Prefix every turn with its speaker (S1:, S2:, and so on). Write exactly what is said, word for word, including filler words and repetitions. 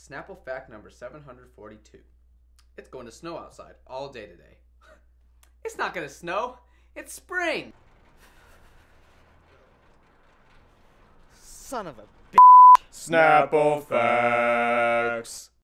S1: Snapple Fact number seven hundred forty-two. It's going to snow outside all day today. It's not going to snow. It's spring.
S2: Son of a
S3: Snapple Facts.